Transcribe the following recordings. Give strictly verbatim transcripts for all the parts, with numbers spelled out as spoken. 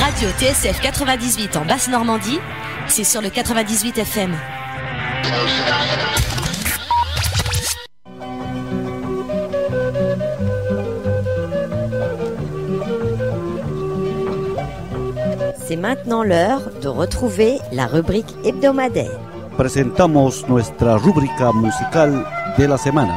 Radio T S F quatre-vingt-dix-huit en Basse-Normandie, c'est sur le quatre-vingt-dix-huit F M. C'est maintenant l'heure de retrouver la rubrique hebdomadaire. Presentamos nuestra rúbrica musical de la semana.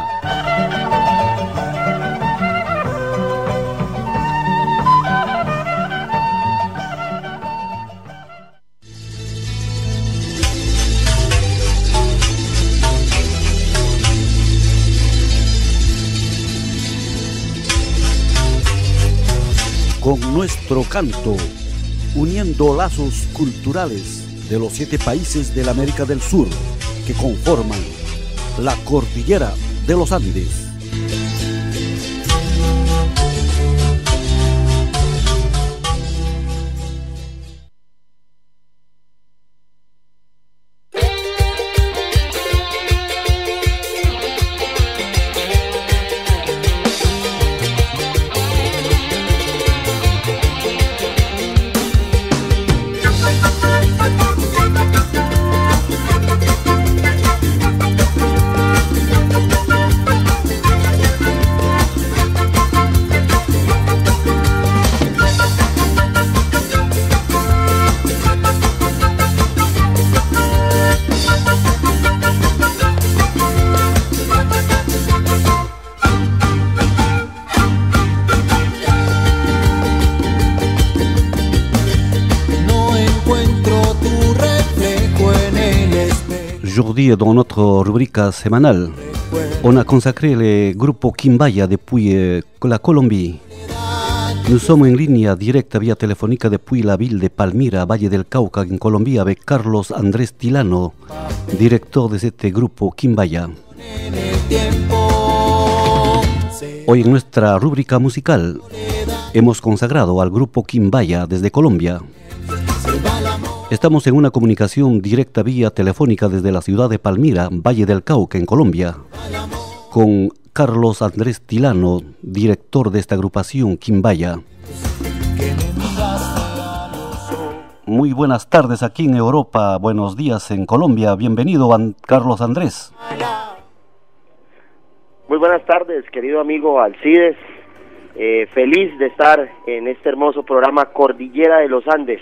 Con nuestro canto, uniendo lazos culturales de los siete países de la América del Sur que conforman la cordillera de los Andes. Aujourd'hui, dans notre rubrique sémanale, on a consacré le groupe Quimbaya depuis la Colombie. Nous sommes en ligne directe via téléphonique depuis la ville de Palmira, Valle del Cauca, en Colombie, avec Carlos Andrés Tilano, directeur de este grupo Quimbaya. Hoy en nuestra rúbrica musical hemos consagrado al grupo Quimbaya desde Colombia. Estamos en una comunicación directa vía telefónica desde la ciudad de Palmira, Valle del Cauca, en Colombia, con Carlos Andrés Tilano, director de esta agrupación Quimbaya. Muy buenas tardes aquí en Europa, buenos días en Colombia. Bienvenido, Carlos Andrés. Muy buenas tardes, querido amigo Alcides. Eh, feliz de estar en este hermoso programa Cordillera de los Andes.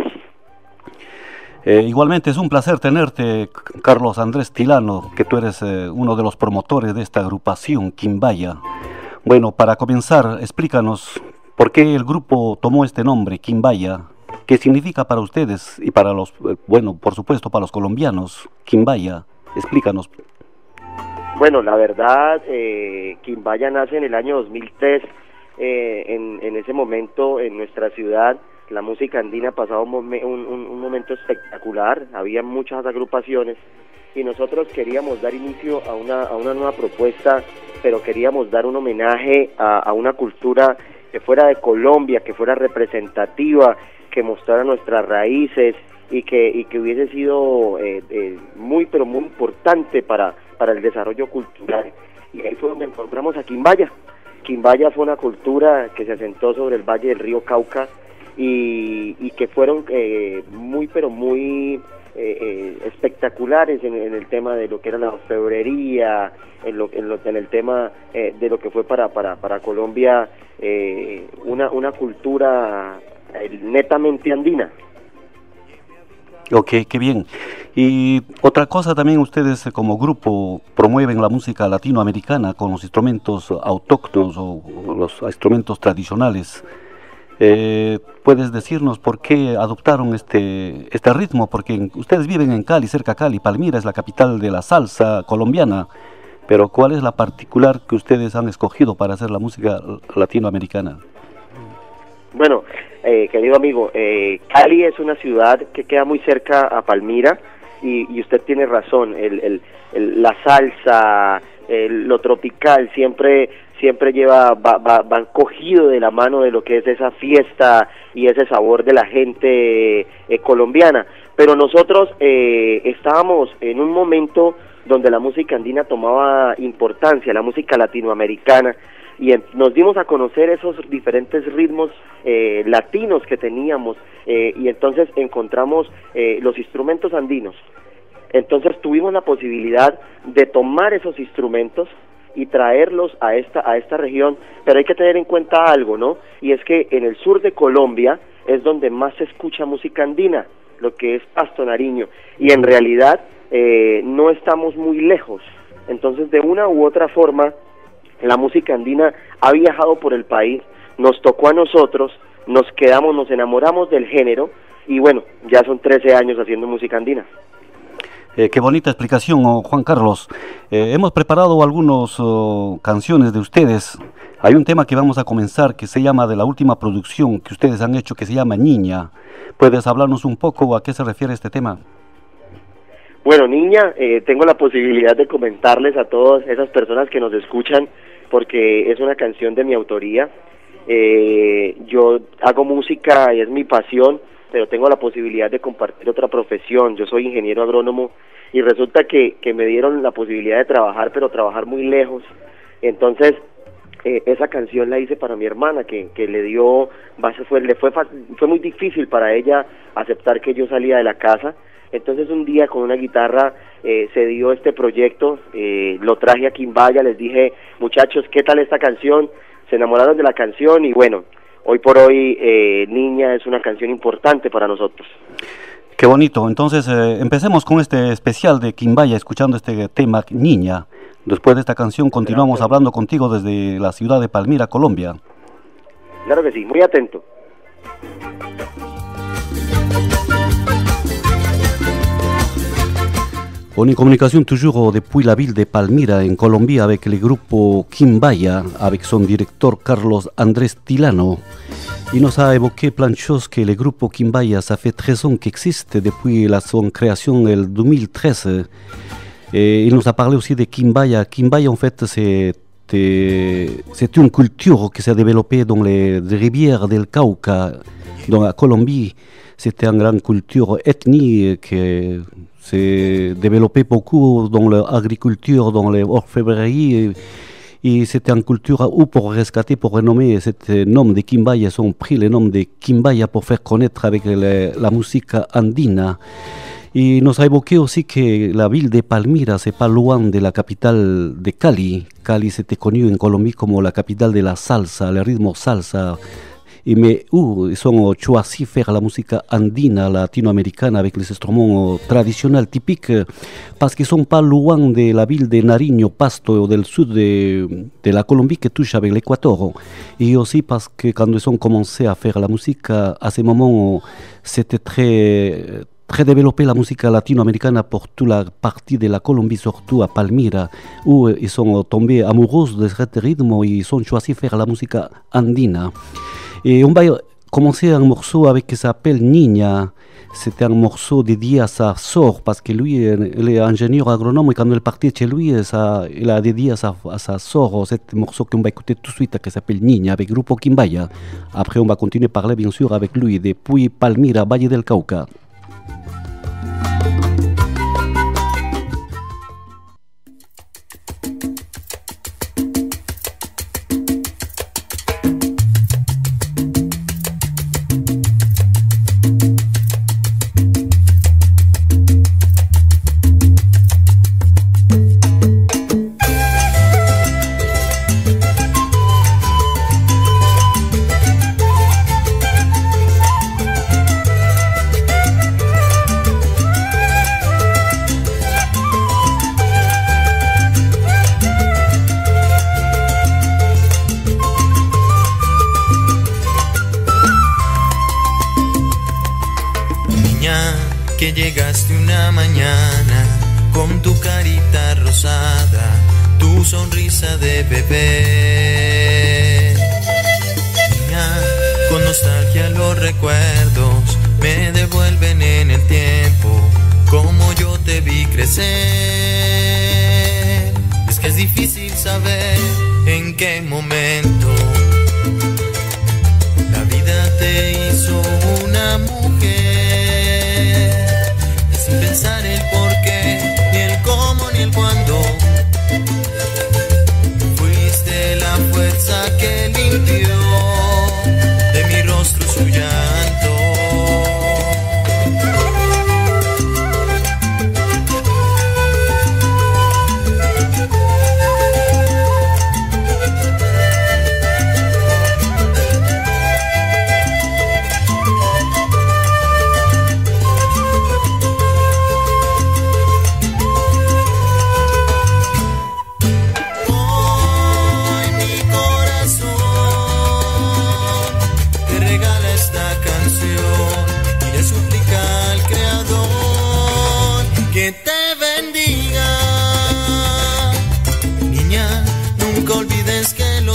Eh, igualmente es un placer tenerte, Carlos Andrés Tilano, que tú eres eh, uno de los promotores de esta agrupación Quimbaya. Bueno, para comenzar, explícanos por qué el grupo tomó este nombre, Quimbaya. ¿Qué significa para ustedes y para los, eh, bueno, por supuesto, para los colombianos, Quimbaya? Explícanos. Bueno, la verdad, eh, Quimbaya nace en el año dos mil tres, eh, en, en ese momento en nuestra ciudad. La música andina pasaba un, un, un, un momento espectacular, había muchas agrupaciones y nosotros queríamos dar inicio a una, a una nueva propuesta, pero queríamos dar un homenaje a, a una cultura que fuera de Colombia, que fuera representativa, que mostrara nuestras raíces y que, y que hubiese sido eh, eh, muy, pero muy importante para, para el desarrollo cultural. Y ahí fue donde encontramos a Quimbaya. Quimbaya fue una cultura que se asentó sobre el valle del río Cauca, Y, y que fueron eh, muy pero muy eh, eh, espectaculares en, en el tema de lo que era la orfebrería, en, lo, en, lo, en el tema eh, de lo que fue para para para Colombia eh, una una cultura eh, netamente andina. Ok, qué bien. Y otra cosa también, ustedes como grupo promueven la música latinoamericana con los instrumentos autóctonos o los instrumentos tradicionales. Eh, ¿Puedes decirnos por qué adoptaron este, este ritmo? Porque ustedes viven en Cali, cerca de Cali, Palmira es la capital de la salsa colombiana, pero ¿cuál es la particular que ustedes han escogido para hacer la música latinoamericana? Bueno, eh, querido amigo, eh, Cali es una ciudad que queda muy cerca a Palmira y, y usted tiene razón, el, el, el, la salsa, el, lo tropical siempre... siempre lleva, va, va, van cogido de la mano de lo que es esa fiesta y ese sabor de la gente eh, colombiana, pero nosotros eh, estábamos en un momento donde la música andina tomaba importancia, la música latinoamericana, y en, nos dimos a conocer esos diferentes ritmos eh, latinos que teníamos, eh, y entonces encontramos eh, los instrumentos andinos. Entonces tuvimos la posibilidad de tomar esos instrumentos y traerlos a esta a esta región, pero hay que tener en cuenta algo, ¿no? Y es que en el sur de Colombia es donde más se escucha música andina, lo que es Pasto, Nariño, y en realidad eh, no estamos muy lejos. Entonces, de una u otra forma, la música andina ha viajado por el país, nos tocó a nosotros, nos quedamos, nos enamoramos del género, y bueno, ya son trece años haciendo música andina. Eh, qué bonita explicación, oh, Juan Carlos. Eh, hemos preparado algunas oh, canciones de ustedes. Hay un tema que vamos a comenzar que se llama, de la última producción que ustedes han hecho, que se llama Niña. ¿Puedes hablarnos un poco a qué se refiere este tema? Bueno, Niña, eh, tengo la posibilidad de comentarles a todas esas personas que nos escuchan, porque es una canción de mi autoría. Eh, yo hago música y es mi pasión, pero tengo la posibilidad de compartir otra profesión. Yo soy ingeniero agrónomo y resulta que, que me dieron la posibilidad de trabajar, pero trabajar muy lejos. Entonces, eh, esa canción la hice para mi hermana, que, que le dio, fue, le fue, fue muy difícil para ella aceptar que yo salía de la casa. Entonces un día con una guitarra eh, se dio este proyecto, eh, lo traje a Quimbaya, les dije, muchachos, ¿qué tal esta canción? Se enamoraron de la canción y bueno, hoy por hoy eh, Niña es una canción importante para nosotros. Qué bonito. Entonces eh, empecemos con este especial de Quimbaya, escuchando este tema Niña. Después de esta canción continuamos Gracias. hablando contigo desde la ciudad de Palmira, Colombia. Claro que sí, muy atento. On est en communication toujours depuis la ville de Palmira en Colombie avec le groupe Quimbaya, avec son directeur Carlos Andrés Tilano. Il nous a évoqué plein de choses que le groupe Quimbaya, ça fait treize ans qu'il existe depuis la, son création en deux mille treize. Et il nous a parlé aussi de Quimbaya. Quimbaya, en fait, c'est, c'est une culture qui s'est développée dans les rivières del Cauca, dans la Colombie. C'était une grande culture ethnique qui s'est développée beaucoup dans l'agriculture, dans les orfèvreries. Et c'était une culture où pour rescater, pour renommer ce nom de Quimbaya, ils ont pris le nom de Quimbaya pour faire connaître avec le, la musique andina. Et nous a évoqué aussi que la ville de Palmira, c'est pas loin de la capitale de Cali. Cali, c'était connu en Colombie comme la capitale de la salsa, le rythme salsa. Et mais où ils ont choisi de faire la musique andina, latino-américaine, avec les instruments traditionnels typiques, parce qu'ils ne sont pas loin de la ville de Nariño, Pasto, del sud de, de la Colombie, qui touche avec l'Équateur. Et aussi parce que quand ils ont commencé à faire la musique, à ce moment, c'était très... très développé la musique latino-américaine pour toute la partie de la Colombie, surtout à Palmira, où ils sont tombés amoureux de ce rythme et ils ont choisi de faire la musique andina. Et on va commencer un morceau avec qui s'appelle Niña. C'était un morceau dédié à sa sœur, parce que lui, il est ingénieur agronome, et quand il est parti chez lui, ça, il a dédié à sa, à sa sœur ce morceau qu'on va écouter tout de suite, qui s'appelle Niña, avec le groupe Quimbaya. Après, on va continuer à parler, bien sûr, avec lui, depuis Palmira, Valle del Cauca. Que llegaste una mañana con tu carita rosada, tu sonrisa de bebé. Niña, con nostalgia los recuerdos me devuelven en el tiempo, como yo te vi crecer. Es que es difícil saber en qué momento la vida te hizo una mujer. Sin pensar el por qué, ni el cómo, ni el cuándo. Fuiste la fuerza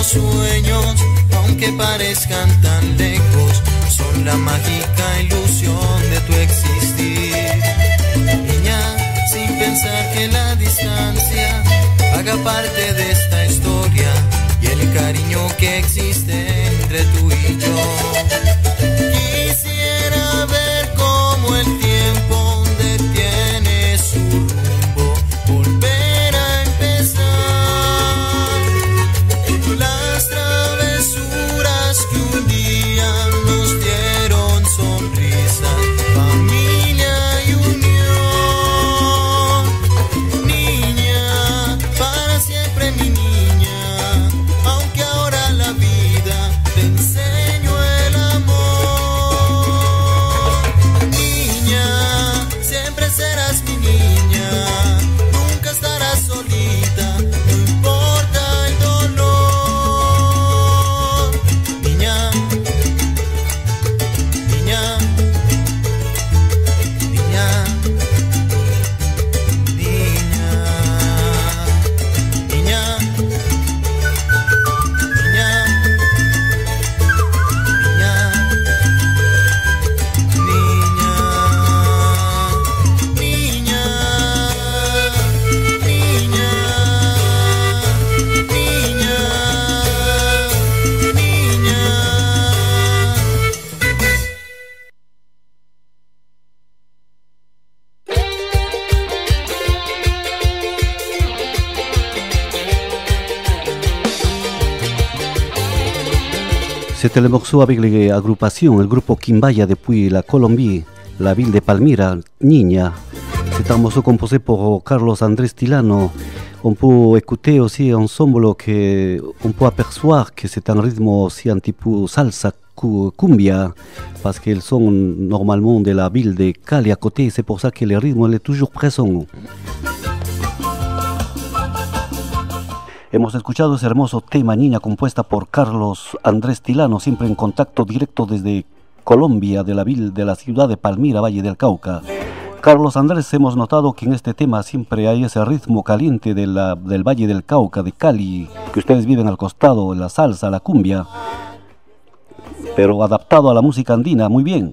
sueños, aunque parezcan tan lejos, son la mágica ilusión de tu existir. Niña, sin pensar que la distancia haga parte de esta historia y el cariño que existe entre tú y yo. Quisiera ver cómo el tiempo detiene su rumbo, volver a empezar las travesuras que un día nos dieron sonrisas, familia y unión. Niña, para siempre mi niña, aunque ahora la vida te enseñó el amor. Niña, siempre serás mi niña, nunca estarás solita, no importa el dolor. Niña, niña, niña, niña, niña, niña, niña, niña, niña, niña. C'était le morceau avec l'agrupación, el grupo Quimbaya depuis la Colombie, la ville de Palmira, Niña. C'est un morceau composé par Carlos Andrés Tilano. On peut écouter aussi ensemble que on peut apercevoir que c'est un rythme aussi un petit peu salsa cu- cumbia, parce qu'ils sont normalement de la ville de Cali à côté, c'est pour ça que le rythme il est toujours présent. Hemos escuchado ese hermoso tema Niña compuesta por Carlos Andrés Tilano, siempre en contacto directo desde Colombia, de la, vil- de la ciudad de Palmira, Valle del Cauca. Carlos Andrés, hemos notado que en este tema siempre hay ese ritmo caliente de la, del Valle del Cauca, de Cali, que ustedes viven al costado, la salsa, la cumbia, pero adaptado a la música andina, muy bien.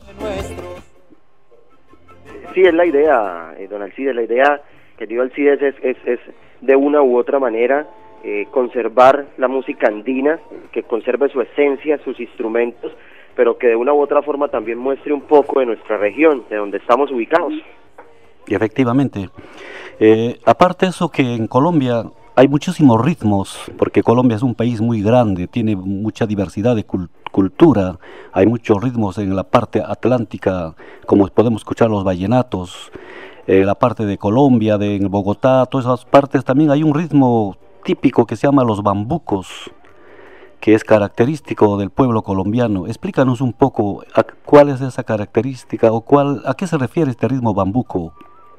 Sí, es la idea, eh, don Alcides, la idea, querido Alcides, es, es, es de una u otra manera eh, conservar la música andina, que conserve su esencia, sus instrumentos, pero que de una u otra forma también muestre un poco de nuestra región, de donde estamos ubicados. Y efectivamente, eh, aparte de eso que en Colombia hay muchísimos ritmos, porque Colombia es un país muy grande, tiene mucha diversidad de cul- cultura, hay muchos ritmos en la parte atlántica, como podemos escuchar los vallenatos, eh, la parte de Colombia, de en Bogotá, todas esas partes también hay un ritmo típico que se llama los bambucos, que es característico del pueblo colombiano. Explícanos un poco a, cuál es esa característica o cuál, a qué se refiere este ritmo bambuco.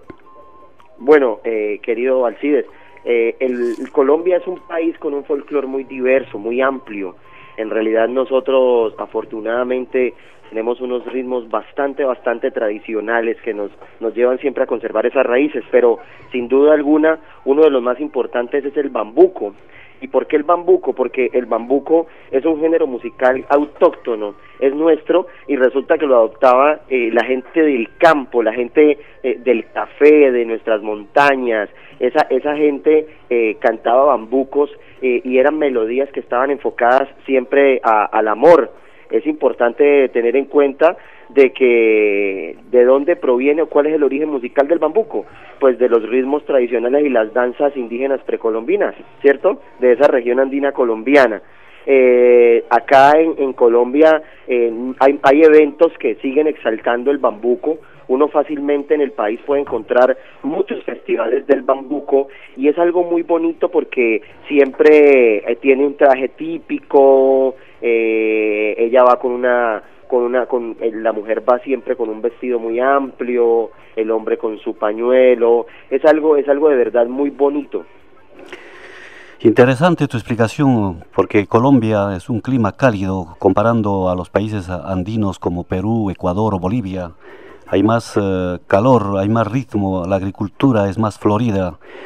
Bueno, eh, querido Alcides, eh, el, el Colombia es un país con un folclore muy diverso, muy amplio. En realidad nosotros afortunadamente tenemos unos ritmos bastante, bastante tradicionales que nos, nos llevan siempre a conservar esas raíces, pero sin duda alguna uno de los más importantes es el bambuco. ¿Y por qué el bambuco? Porque el bambuco es un género musical autóctono, es nuestro, y resulta que lo adoptaba eh, la gente del campo, la gente eh, del café, de nuestras montañas. Esa, esa gente eh, cantaba bambucos eh, y eran melodías que estaban enfocadas siempre a, al amor. Es importante tener en cuenta de que de dónde proviene o cuál es el origen musical del bambuco, pues de los ritmos tradicionales y las danzas indígenas precolombinas, ¿cierto? De esa región andina colombiana. Eh, acá en, en Colombia eh, hay, hay eventos que siguen exaltando el bambuco. Uno fácilmente en el país puede encontrar muchos festivales del bambuco y es algo muy bonito porque siempre eh, tiene un traje típico, eh, ella va con una con una con eh, la mujer va siempre con un vestido muy amplio, el hombre con su pañuelo, es algo es algo de verdad muy bonito. Interesante tu explicación, porque Colombia es un clima cálido comparando a los países andinos como Perú, Ecuador o Bolivia. Hay más uh, calor, hay más ritmo, la agricultura es más florida.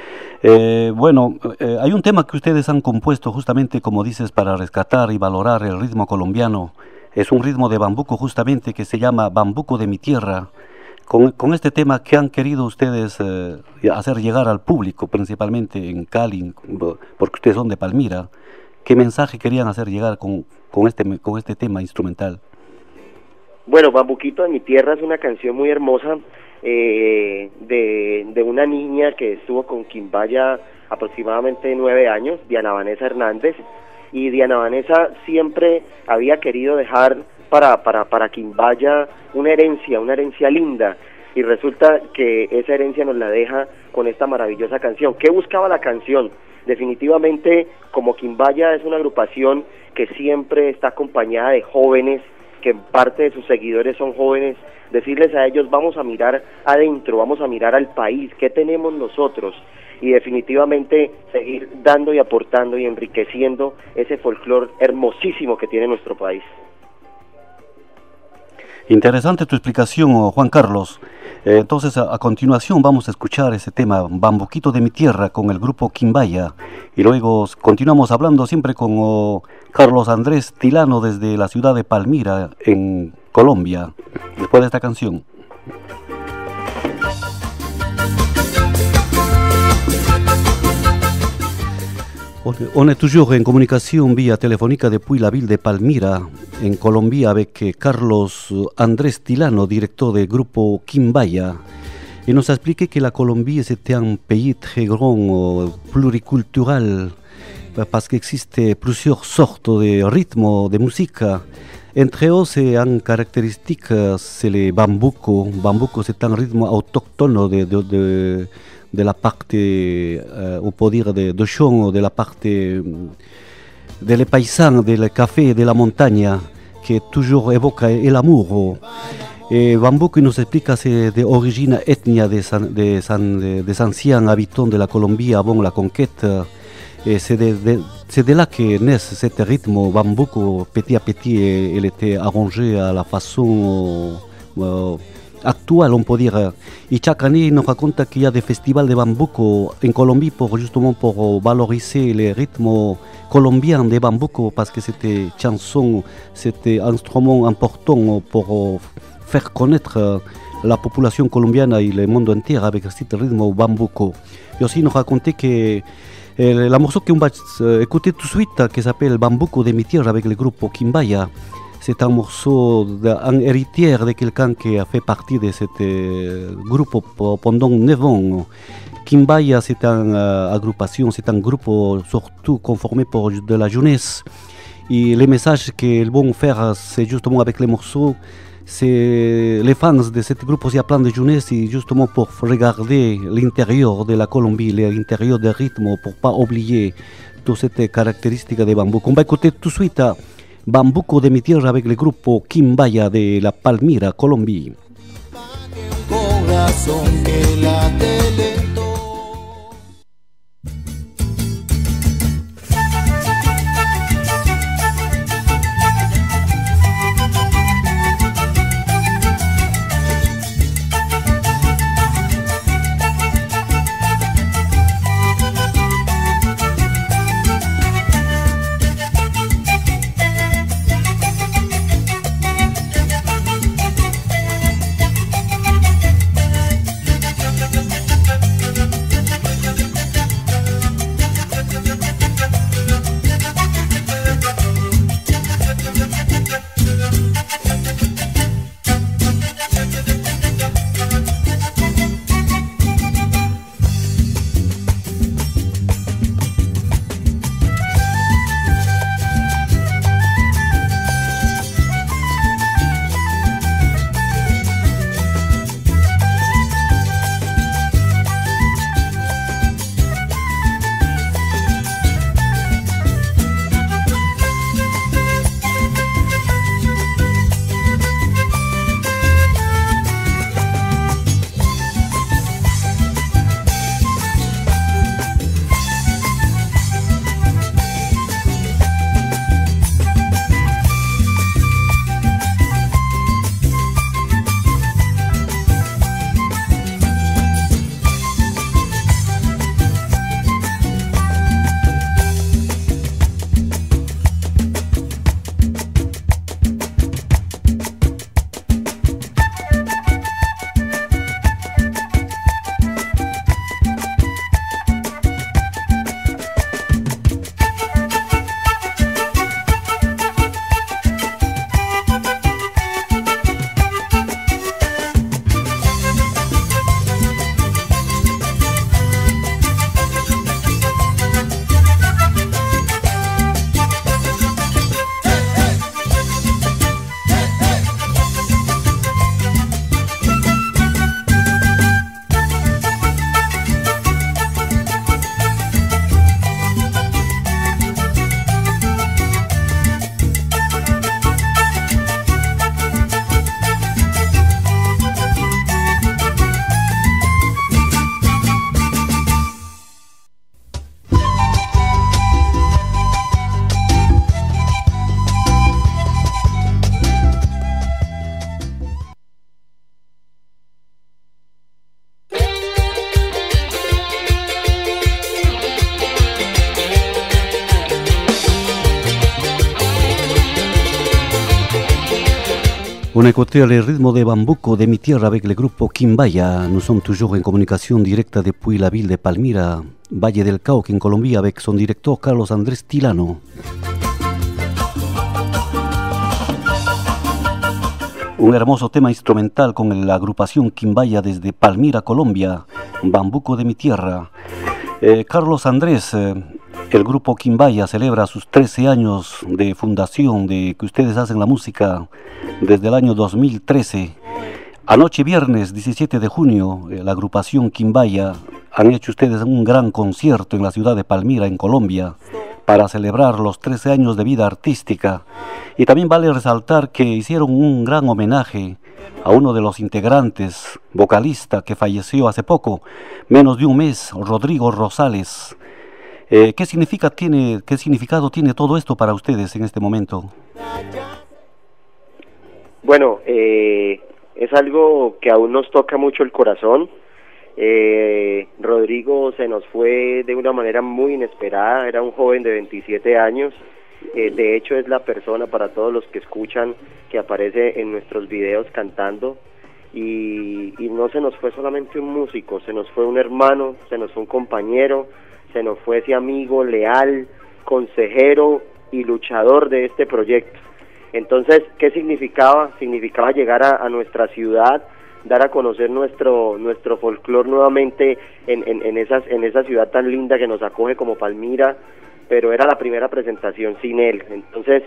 Eh, bueno, eh, hay un tema que ustedes han compuesto justamente, como dices, para rescatar y valorar el ritmo colombiano. Es un ritmo de bambuco justamente que se llama Bambuco de mi tierra. Con, con este tema, ¿qué han querido ustedes eh, hacer llegar al público, principalmente en Cali, porque ustedes son de Palmira? ¿Qué mensaje querían hacer llegar con, con, este, con este tema instrumental? Bueno, Bambuquito de mi tierra es una canción muy hermosa eh, de, de una niña que estuvo con Quimbaya aproximadamente nueve años, Diana Vanessa Hernández, y Diana Vanessa siempre había querido dejar para, para, para Quimbaya una herencia, una herencia linda, y resulta que esa herencia nos la deja con esta maravillosa canción. ¿Qué buscaba la canción? Definitivamente, como Quimbaya es una agrupación que siempre está acompañada de jóvenes, que parte de sus seguidores son jóvenes, decirles a ellos, vamos a mirar adentro, vamos a mirar al país, ¿qué tenemos nosotros? Y definitivamente seguir dando y aportando y enriqueciendo ese folclore hermosísimo que tiene nuestro país. Interesante tu explicación, Juan Carlos. Eh, entonces, a, a continuación vamos a escuchar ese tema, Bambuquito de mi tierra, con el grupo Quimbaya. Y luego continuamos hablando siempre con oh, Carlos Andrés Tilano desde la ciudad de Palmira, en Colombia, después de esta canción. On est toujours en communication via téléphonique depuis la ville de Palmira, en Colombie, avec Carlos Andrés Tilano, directeur du groupe Quimbaya. Il nous a expliqué que la Colombie c'était un pays très grand, pluricultural, parce qu'il existe plusieurs sortes de rythmes de musique. Entre eux, c'est une caractéristique, c'est le bambuco. Bambuco, c'est un rythme autochtone de, de, de de la parte, euh, on peut dire, de, de chant, de la parte de les paysans, de le café, de la montagne, qui toujours évoque l'amour. Et Bambuco nous explique que c'est d'origine ethnique des, des, des, des anciens habitants de la Colombie avant la conquête. Et c'est de, de, de là que naît ce rythme Bambuco. Petit à petit, il était arrangé à la façon euh, actual, on peut dire. Et chaque année, il nous raconte qu'il y a des festivals de bambuco en Colombie pour justement pour valoriser les rythmes colombiens de bambuco, parce que c'était chanson, c'était instrument important pour faire connaître la population colombienne et le monde entier avec ce rythme bambuco. Et aussi, il nous racontait que euh, la morceau qu'on va écouter tout de suite, qui s'appelle Bambuco de mi tierra avec le groupe Quimbaya, c'est un morceau, un héritier de quelqu'un qui a fait partie de ce euh, groupe pendant neuf ans. Quimbaya, c'est une euh, agrupation, c'est un groupe surtout conformé pour de la jeunesse. Et les messages qu'ils vont faire, c'est justement avec les morceaux, c'est les fans de ce groupe aussi à plein de jeunesse, et justement pour regarder l'intérieur de la Colombie, l'intérieur des rythmes, pour ne pas oublier toutes ces caractéristiques de bambuco. On va écouter tout de suite Bambuco de mi tierra avec le groupe Quimbaya de la Palmira, Colombie. On a écouté le rythme de Bambuco de mi tierra avec le groupe Quimbaya. Nous sommes toujours en communication directe depuis la ville de Palmira, Valle del Cauca en Colombia, avec son directeur Carlos Andrés Tilano. Un hermoso tema instrumental con la agrupación Quimbaya desde Palmira, Colombia, Bambuco de mi tierra. Eh, Carlos Andrés, eh, el grupo Quimbaya celebra sus trece años de fundación, de que ustedes hacen la música desde el año dos mil trece. Anoche viernes diecisiete de junio, eh, la agrupación Quimbaya han hecho ustedes un gran concierto en la ciudad de Palmira, en Colombia, para celebrar los trece años de vida artística. Y también vale resaltar que hicieron un gran homenaje a uno de los integrantes, vocalista, que falleció hace poco, menos de un mes, Rodrigo Rosales. Eh, ¿qué, significa, tiene, ¿Qué significado tiene todo esto para ustedes en este momento? Bueno, eh, es algo que aún nos toca mucho el corazón. Eh, Rodrigo se nos fue de una manera muy inesperada, era un joven de veintisiete años, eh, de hecho es la persona para todos los que escuchan que aparece en nuestros videos cantando, y, y no se nos fue solamente un músico, se nos fue un hermano, se nos fue un compañero, se nos fue ese amigo leal, consejero y luchador de este proyecto. Entonces, ¿qué significaba? Significaba llegar a, a nuestra ciudad, dar a conocer nuestro nuestro folclore nuevamente en, en, en, esas, en esa ciudad tan linda que nos acoge como Palmira, pero era la primera presentación sin él. Entonces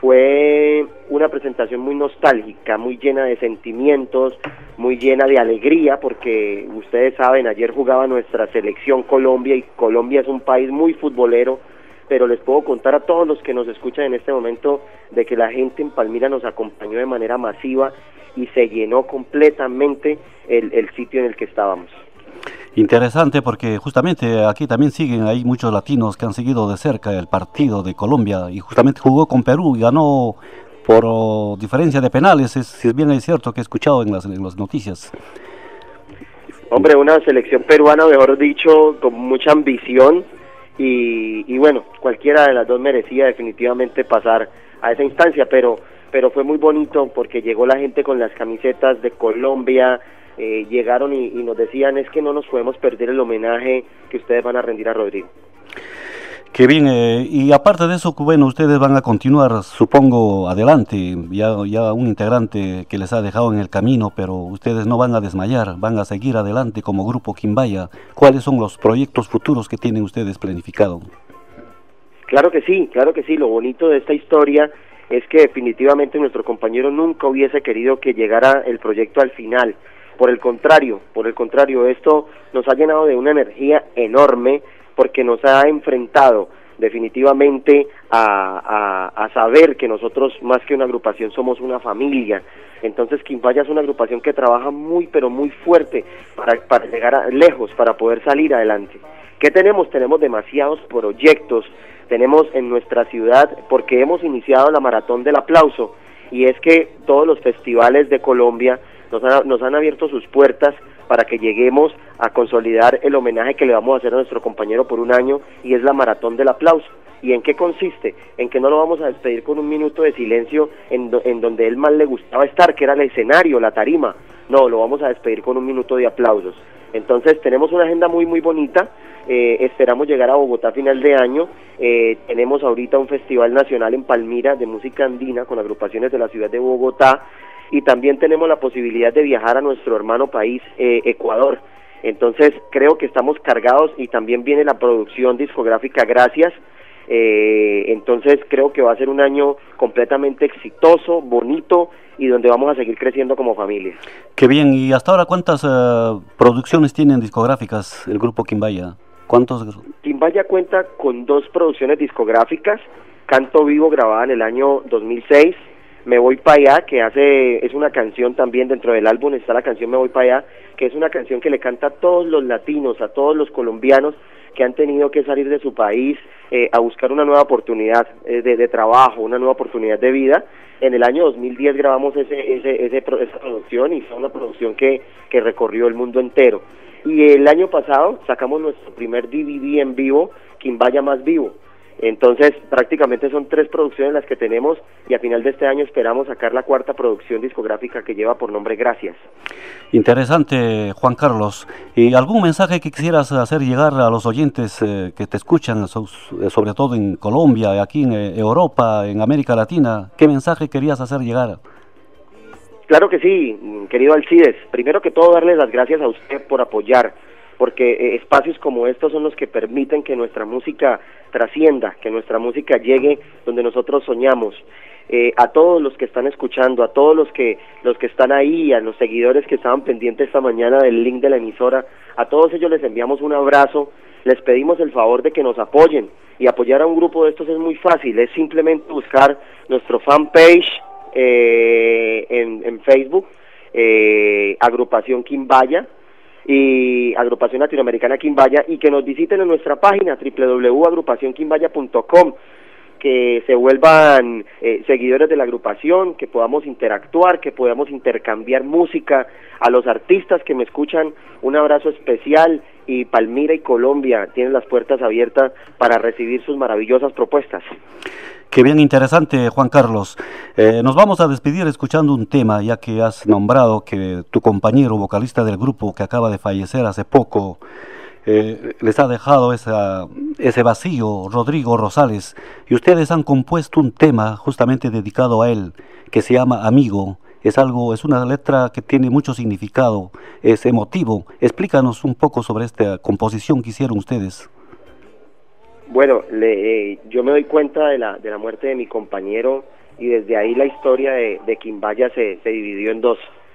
fue una presentación muy nostálgica, muy llena de sentimientos, muy llena de alegría, porque ustedes saben, ayer jugaba nuestra selección Colombia, y Colombia es un país muy futbolero, pero les puedo contar a todos los que nos escuchan en este momento de que la gente en Palmira nos acompañó de manera masiva y se llenó completamente el, el sitio en el que estábamos. Interesante, porque justamente aquí también siguen, hay muchos latinos que han seguido de cerca el partido de Colombia, y justamente jugó con Perú y ganó por oh, diferencia de penales, es, si bien es cierto que he escuchado en las, en las noticias. Hombre, una selección peruana, mejor dicho, con mucha ambición, y, y bueno, cualquiera de las dos merecía definitivamente pasar a esa instancia, pero pero fue muy bonito porque llegó la gente con las camisetas de Colombia, eh, llegaron y, y nos decían, es que no nos podemos perder el homenaje que ustedes van a rendir a Rodrigo. Qué bien, eh, y aparte de eso, bueno, ustedes van a continuar, supongo, adelante, ya, ya un integrante que les ha dejado en el camino, pero ustedes no van a desmayar, van a seguir adelante como grupo Quimbaya. ¿Cuáles son los proyectos futuros que tienen ustedes planificados? Claro que sí, claro que sí, lo bonito de esta historia es que definitivamente nuestro compañero nunca hubiese querido que llegara el proyecto al final. Por el contrario, por el contrario, esto nos ha llenado de una energía enorme, porque nos ha enfrentado definitivamente a, a, a saber que nosotros, más que una agrupación, somos una familia. Entonces Quimbaya es una agrupación que trabaja muy pero muy fuerte para, para llegar a, lejos, para poder salir adelante. ¿Qué tenemos? Tenemos demasiados proyectos, tenemos en nuestra ciudad, porque hemos iniciado la Maratón del Aplauso, y es que todos los festivales de Colombia nos han, nos han abierto sus puertas para que lleguemos a consolidar el homenaje que le vamos a hacer a nuestro compañero por un año, y es la Maratón del Aplauso. ¿Y en qué consiste? En que no lo vamos a despedir con un minuto de silencio en, do, en donde él más le gustaba estar, que era el escenario, la tarima. No, lo vamos a despedir con un minuto de aplausos. Entonces tenemos una agenda muy muy bonita, eh, esperamos llegar a Bogotá a final de año, eh, tenemos ahorita un festival nacional en Palmira de música andina con agrupaciones de la ciudad de Bogotá, y también tenemos la posibilidad de viajar a nuestro hermano país, eh, Ecuador. Entonces creo que estamos cargados, y también viene la producción discográfica Gracias. Eh, entonces creo que va a ser un año completamente exitoso, bonito, y donde vamos a seguir creciendo como familia. Qué bien. ¿Y hasta ahora cuántas uh, producciones tienen discográficas el grupo Quimbaya? ¿Cuántos? Quimbaya cuenta con dos producciones discográficas: Canto Vivo, grabada en el año dos mil seis, Me Voy Pa' Allá, que hace, es una canción también, dentro del álbum está la canción Me Voy Pa' Allá, que es una canción que le canta a todos los latinos, a todos los colombianos que han tenido que salir de su país eh, a buscar una nueva oportunidad eh, de, de trabajo, una nueva oportunidad de vida. En el año dos mil diez grabamos ese, ese, ese, esa producción, y fue una producción que, que recorrió el mundo entero. Y el año pasado sacamos nuestro primer D V D en vivo, Quimbaya Más Vivo. Entonces, prácticamente son tres producciones las que tenemos y a final de este año esperamos sacar la cuarta producción discográfica que lleva por nombre Gracias. Interesante, Juan Carlos. ¿Y algún mensaje que quisieras hacer llegar a los oyentes eh, que te escuchan, so, sobre todo en Colombia, aquí en eh, Europa, en América Latina? ¿Qué mensaje querías hacer llegar? Claro que sí, querido Alcides. Primero que todo, darles las gracias a usted por apoyar, porque eh, espacios como estos son los que permiten que nuestra música trascienda, que nuestra música llegue donde nosotros soñamos. Eh, a todos los que están escuchando, a todos los que los que están ahí, a los seguidores que estaban pendientes esta mañana del link de la emisora, a todos ellos les enviamos un abrazo, les pedimos el favor de que nos apoyen, y apoyar a un grupo de estos es muy fácil, es simplemente buscar nuestro fanpage eh, en, en Facebook, eh, Agrupación Quimbaya, y Agrupación Latinoamericana Quimbaya, y que nos visiten en nuestra página doble u doble u doble u punto agrupación quimbaya punto com, que se vuelvan eh, seguidores de la agrupación, que podamos interactuar, que podamos intercambiar música. A los artistas que me escuchan, un abrazo especial, y Palmira y Colombia tienen las puertas abiertas para recibir sus maravillosas propuestas. Qué bien interesante, Juan Carlos. Eh, nos vamos a despedir escuchando un tema, ya que has nombrado que tu compañero vocalista del grupo, que acaba de fallecer hace poco, eh, les ha dejado esa, ese vacío, Rodrigo Rosales, y ustedes han compuesto un tema justamente dedicado a él, que se llama Amigo. Es algo, es una letra que tiene mucho significado, es emotivo. Explícanos un poco sobre esta composición que hicieron ustedes. Bueno, le, eh, yo me doy cuenta de la, de la muerte de mi compañero, y desde ahí la historia de, de Quimbaya se, se dividió en dos.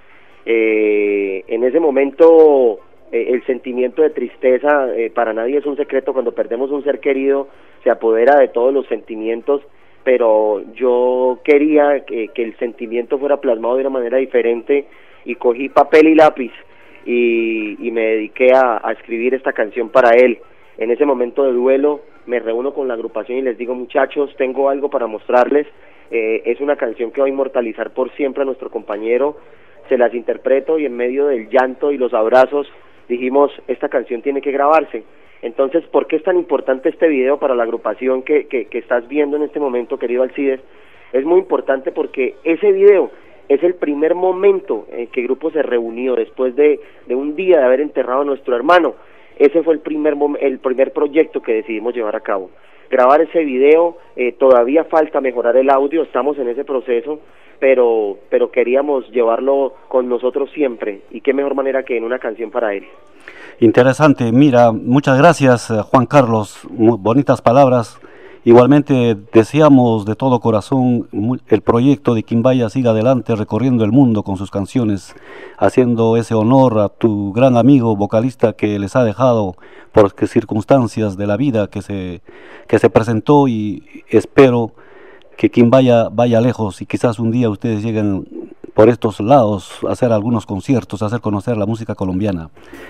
Eh, en ese momento eh, el sentimiento de tristeza, eh, para nadie es un secreto, cuando perdemos un ser querido se apodera de todos los sentimientos, pero yo quería que, que el sentimiento fuera plasmado de una manera diferente, y cogí papel y lápiz y, y me dediqué a, a escribir esta canción para él. En ese momento de duelo me reúno con la agrupación y les digo: muchachos, tengo algo para mostrarles, eh, es una canción que va a inmortalizar por siempre a nuestro compañero. Se las interpreto, y en medio del llanto y los abrazos dijimos: esta canción tiene que grabarse. Entonces, ¿por qué es tan importante este video para la agrupación que, que, que estás viendo en este momento, querido Alcides? Es muy importante porque ese video es el primer momento en que el grupo se reunió después de, de un día de haber enterrado a nuestro hermano. Ese fue el primer, el primer proyecto que decidimos llevar a cabo. Grabar ese video, eh, todavía falta mejorar el audio, estamos en ese proceso, pero, pero queríamos llevarlo con nosotros siempre, y qué mejor manera que en una canción para él. Interesante, mira, muchas gracias, Juan Carlos, muy bonitas palabras. Igualmente deseamos de todo corazón el proyecto de Quimbaya siga adelante, recorriendo el mundo con sus canciones, haciendo ese honor a tu gran amigo vocalista que les ha dejado por circunstancias de la vida que se, que se presentó, y espero que Quimbaya vaya lejos, y quizás un día ustedes lleguen por estos lados a hacer algunos conciertos, a hacer conocer la música colombiana.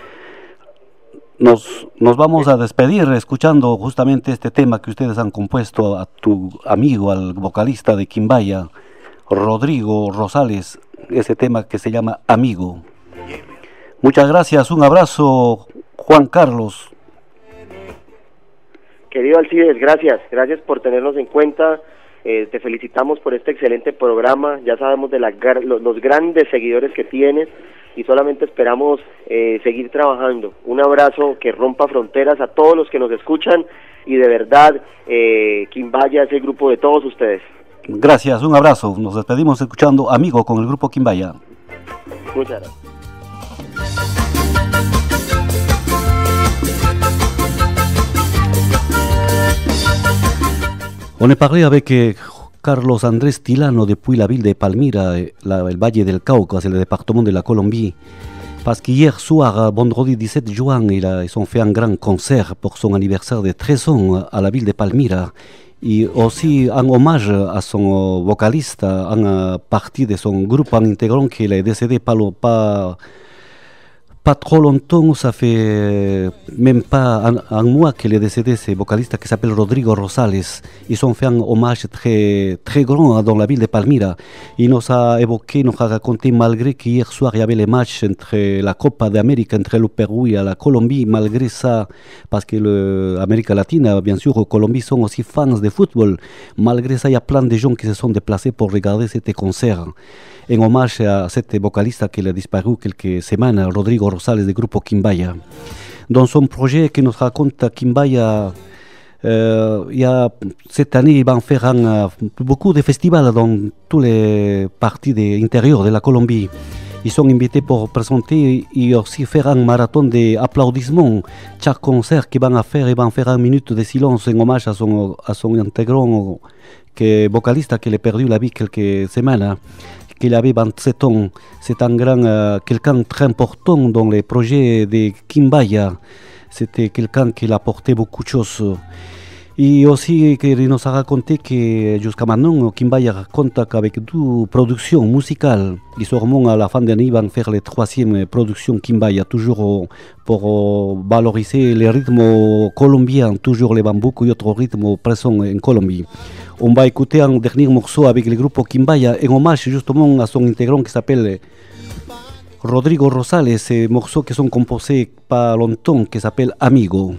Nos, nos vamos a despedir escuchando justamente este tema que ustedes han compuesto a tu amigo, al vocalista de Quimbaya, Rodrigo Rosales, ese tema que se llama Amigo. Muchas gracias, un abrazo, Juan Carlos. Querido Alcides, gracias, gracias por tenernos en cuenta, eh, te felicitamos por este excelente programa, ya sabemos de la, los, los grandes seguidores que tienes, y solamente esperamos eh, seguir trabajando. Un abrazo que rompa fronteras a todos los que nos escuchan, y de verdad, eh, Quimbaya es el grupo de todos ustedes. Gracias, un abrazo. Nos despedimos escuchando Amigo con el grupo Quimbaya. Muchas gracias. On est parlé avec Carlos Andrés Tilano depuis la ville de Palmira, la, el Valle del Cauca, c'est le département de la Colombie. Parce qu'hier soir, vendredi dix-sept juin, il a, ils ont fait un grand concert pour son anniversaire de treize ans à la ville de Palmira. Et aussi en hommage à son vocaliste, en partie de son groupe, en intégrant qu'il est décédé pas, pas, pas trop longtemps, ça fait même pas un, un mois qu'il est décédé, ce vocaliste qui s'appelle Rodrigo Rosales. Ils ont fait un hommage très, très grand dans la ville de Palmira. Il nous a évoqué, nous a raconté, malgré qu'hier soir il y avait les matchs entre la Copa d'Amérique, entre le Pérou et la Colombie, malgré ça, parce que l'Amérique latine, bien sûr, Colombie sont aussi fans de football, malgré ça, il y a plein de gens qui se sont déplacés pour regarder ce concert. En hommage à cet vocaliste qui a disparu quelques semaines, Rodrigo Rosales du groupe Quimbaya. Dans son projet que nous raconte Quimbaya, euh, il y a, cette année, ils vont faire un, beaucoup de festivals dans tous les parties de l'intérieur de la Colombie. Ils sont invités pour présenter et aussi faire un marathon d'applaudissements. Chaque concert qu'ils vont faire, ils vont faire une minute de silence en hommage à son, à son intégrant, que vocaliste qui a perdu la vie quelques semaines. Qu'il avait vingt-sept ans. C'est un grand, euh, quelqu'un très important dans les projets de Quimbaya. C'était quelqu'un qui a apporté beaucoup de choses. Et aussi, il nous a raconté que jusqu'à maintenant, Quimbaya compte avec deux productions musicales. Et sûrement à la fin de l'année, ils vont faire la troisième production Quimbaya, toujours pour valoriser les rythmes colombiens, toujours les bamboucs et autres rythmes présents en Colombie. On va écouter un dernier morceau avec le groupe Quimbaya en hommage justement à son intégrant qui s'appelle Rodrigo Rosales, ces morceaux qui sont composés pas longtemps, qui s'appelle Amigo.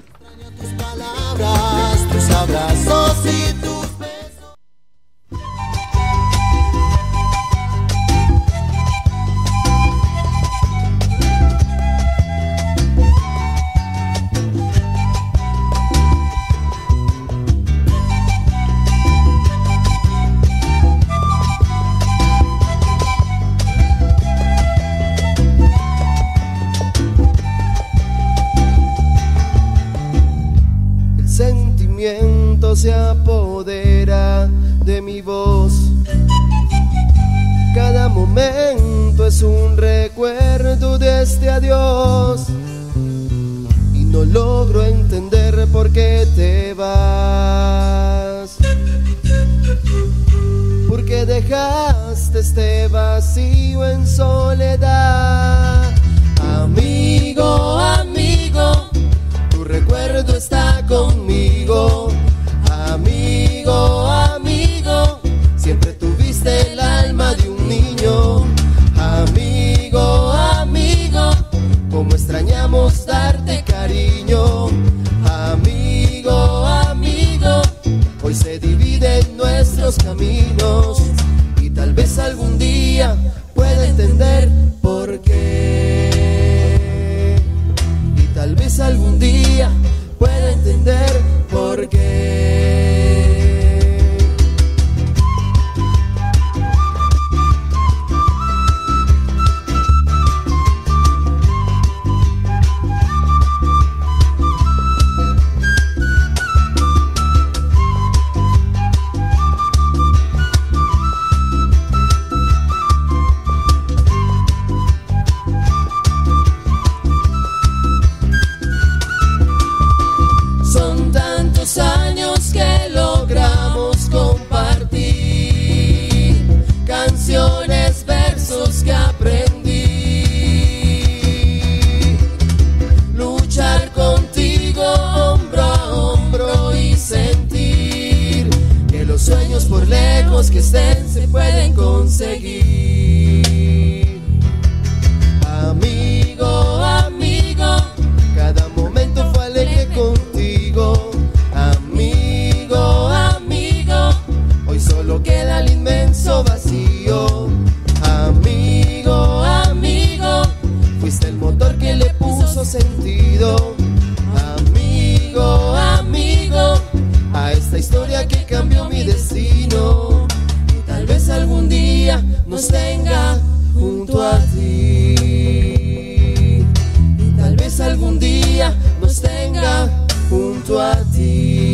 Se apodera de mi voz. Cada momento es un recuerdo de este adiós y no logro entender por qué te vas. Porque dejaste este vacío en soledad. Amigo, amigo, tu recuerdo está conmigo. Amigo, amigo, siempre tuviste el alma de un niño. Amigo, amigo, cómo extrañamos darte cariño. Amigo, amigo, hoy se dividen nuestros caminos y tal vez algún día pueda entender por qué. Y tal vez algún día pueda entender por qué. Que estén se pueden conseguir. Amigo, amigo, cada momento fue alegre contigo. Amigo, amigo, hoy solo queda el inmenso vacío. Amigo, amigo, fuiste el motor que le puso sentido. Amigo, amigo, a esta historia que cambió mi destino. Tal vez algún día nos tenga junto a ti. Y tal vez algún día nos tenga junto a ti.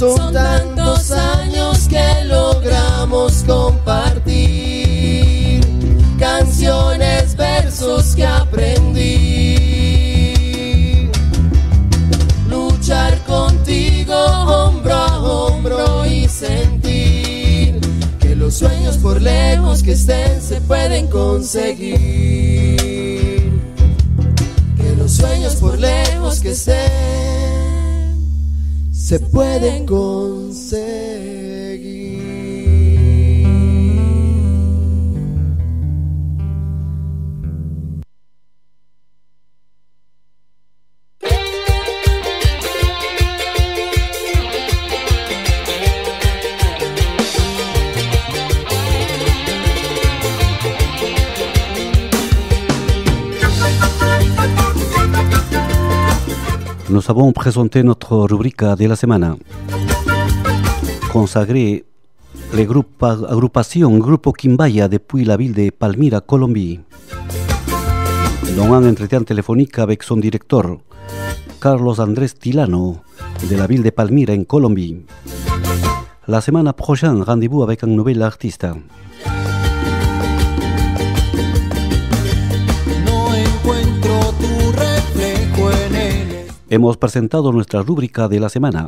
Son tantos años que logramos compartir canciones, versos que aprendí. Luchar contigo hombro a hombro y sentir que los sueños por lejos que estén se pueden conseguir. Que los sueños por lejos que estén se pueden conseguir. Nous avons présenté notre rubrique de la semaine, consacrée les groupes, agrupations Grupo Quimbaya depuis la ville de Palmira, Colombie. Dans un entretien téléphonique avec son directeur, Carlos Andrés Tilano, de la ville de Palmira, en Colombie. La semaine prochaine, rendez-vous avec un nouvel artiste. Hemos presentado nuestra rúbrica de la semana,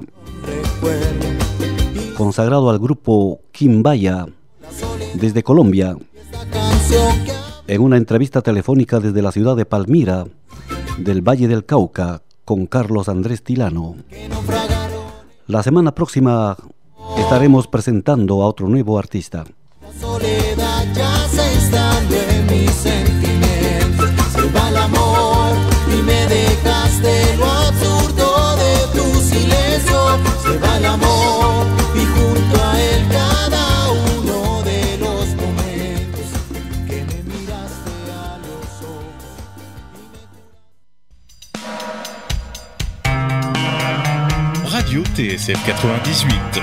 consagrado al grupo Quimbaya desde Colombia, en una entrevista telefónica desde la ciudad de Palmira, del Valle del Cauca, con Carlos Andrés Tilano. La semana próxima estaremos presentando a otro nuevo artista. La soledad ya se instando en mis sentimientos. Se va el amor y me dejaste lo absurdo de tu silencio. Se va el amor y junto a él cada uno de los momentos que me miraste a los ojos. Radio T S F quatre-vingt-dix-huit.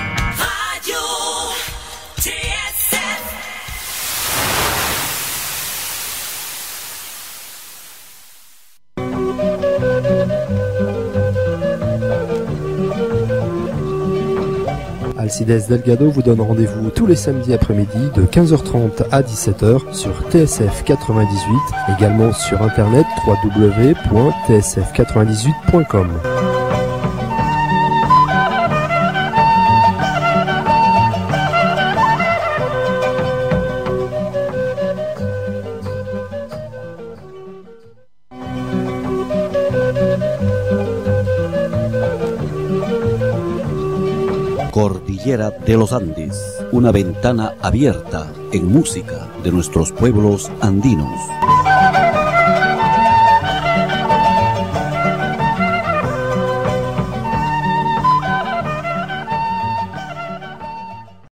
Alcides Delgado vous donne rendez-vous tous les samedis après-midi de quinze heures trente à dix-sept heures sur T S F quatre-vingt-dix-huit, également sur internet w w w point t s f quatre-vingt-dix-huit point com. Cordillera de los Andes, una ventana abierta en música de nuestros pueblos andinos.